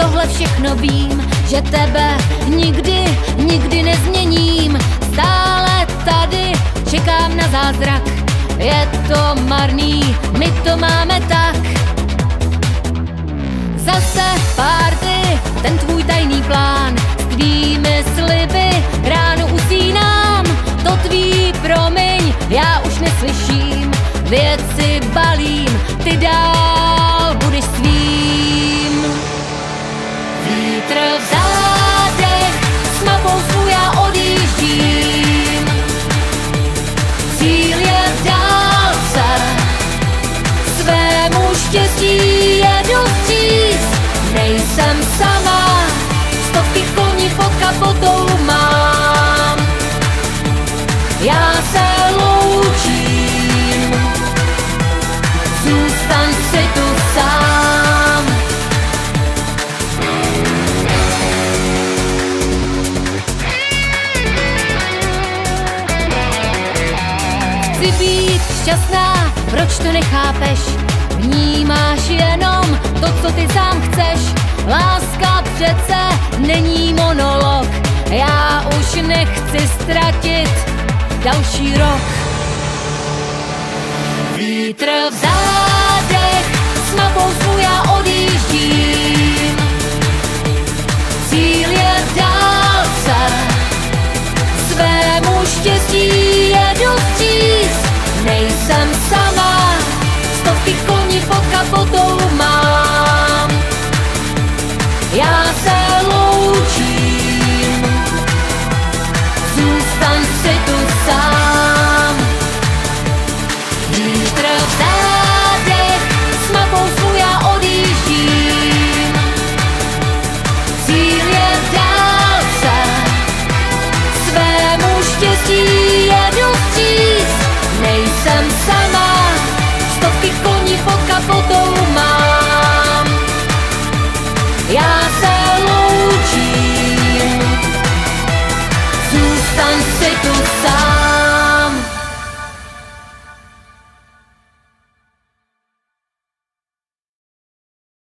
tohle všechno vím, že tebe nikdy, nikdy nezměním. Stále tady čekám na zázrak, je to marný, my to máme tak. Zase party, ten tvůj tajný plán, s tvými sliby ráno usínám. To tvý promiň, já už neslyším, věci balím, ty dál budeš svým. Vítr v zádech, s mapou svou já odjíždím. Cíl je v dálce, svému štěstí jedu vstříc. Nejsem sama, stovky koní pod kapotou mám. Já se loučím, zůstaň si tu sám. Chci být šťastná, proč to nechápeš? Vnímáš jenom to, co ty sám chceš. Láska přece není monolog, já už nechci ztratit další rok. Vítr v zádech, s mapou svou já odjíždím. Cíl je v dálce, svému štěstí jedu vstříc. Nejsem sama, stovky koní pod kapotou mám. Já se loučím, zůstaň si tu sám. Vítr v zádech, s mapou svou já odjíždím. Cíl je v dálce, svému štěstí jedu vstříc. Nejsem sama, stovky koní pod kapotou mám. Já se loučím, zůstaň si tu sám.